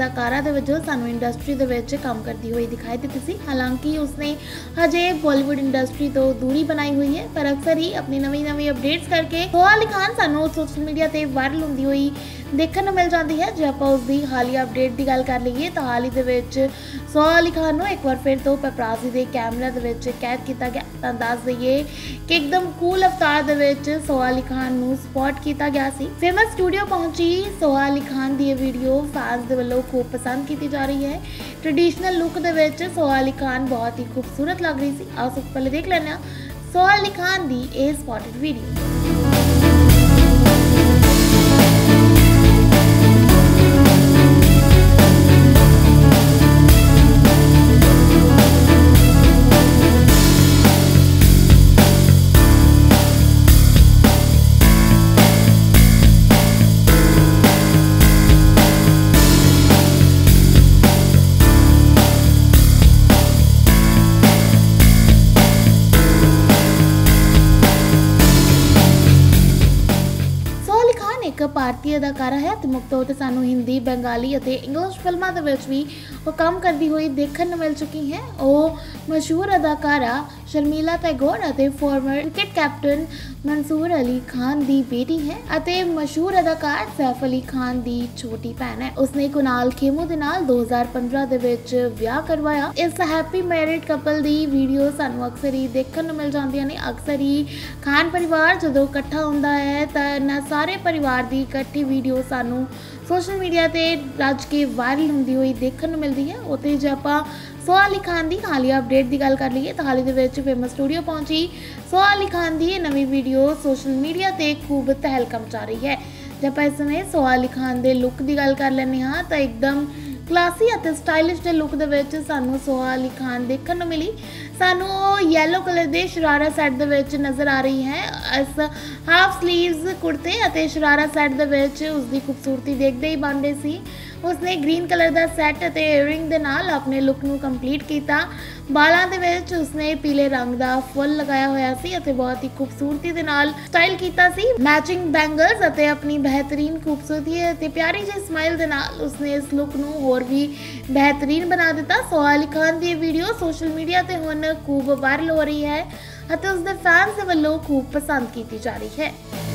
अदाकारा दे वजों सानू इंडस्ट्री दे विच काम करती हुई दिखाई देती सी। हालांकि उसने हजे बॉलीवुड इंडस्ट्री तो दूरी बनाई हुई है, पर अक्सर ही अपनी नवी अपडेट्स करके सोहा अली खान सानू सोशल मीडिया ते वायरल हुंदी हुई देखने को मिल जाती है। जे आपां उसदी हालिया अपडेट की गल कर लईए तो हाल ही दे विच सोहा अली खान नूं एक बार फिर तो पेपराजी के कैमरे दे विच कैद किया गया। तो दस दईए कि एकदम कूल अवतार दे विच सोहा अली खान नूं स्पॉट किया गया सी। फेमस स्टूडियो पहुंची सोहा अली खान दी वीडियो फैंस दे वल्लों खूब पसंद की जा रही है। ट्रेडिशनल लुक दे विच सोहा अली खान बहुत ही खूबसूरत लग रही सी। आओ सबसे पहले देख लें सोहा अली खान दी ए स्पॉटेड वीडियो। एक भारतीय अदाकारा है तो मुख्य तौर पर सानू हिंदी, बंगाली और इंग्लिश फिल्मों के विच भी वो काम करती हुई देखने मिल चुकी है। वो मशहूर अदाकारा शर्मिला टैगोर और former cricket captain Mansoor Ali Khan की बेटी है और मशहूर अदाकार सैफ अली खान की छोटी भैन है। उसने कुणाल खेमू के नाल 2015 दे विच विआह करवाया। इस हैप्पी मैरिड कपल की वीडियो सानू अक्सर ही देखने मिल जाती ने। अक्सर ही खान परिवार जो इकट्ठा होंदा है तो इन्हां सारे परिवार की इकट्ठी वीडियो सानू सोशल मीडिया ते रज के वायरल होंदी हुई देखने को मिलती है। उत्ते जे आपां सोहा अली खान की हालिया अपडेट की गल कर लीए तो हाल ही दे फेमस स्टूडियो पहुंची सोहा अली खान की नवी वीडियो सोशल मीडिया ते खूब तहलका मचा रही है। जब इस समय सोहा अली खान के लुक की गल कर लें तो एकदम क्लासी और स्टाइलिश के लुक के सानू सोहा अली खान देखने को मिली। सानू येलो कलर के शरारा सैट के नज़र आ रही है। इस हाफ स्लीव्स कुर्ते और शरारा सैट के उसकी खूबसूरती देखते ही बन रही सी। उसने ग्रीन कलर का सैट और ईयरिंग के नाल अपने लुक नू कंप्लीट किया। बालों के विच उसने पीले रंग का फुल लगाया हुआ सी और बहुत ही खूबसूरती के नाल स्टाइल किया सी। मैचिंग बैंगल्स और अपनी बेहतरीन खूबसूरती और प्यारी जी स्माइल के नाल उसने इस लुक नू होर भी बेहतरीन बना दिता। सोहा अली खान की वीडियो सोशल मीडिया ते हुण खूब वायरल हो रही है और उसके फैंस के वल्लों खूब पसंद की जा रही है।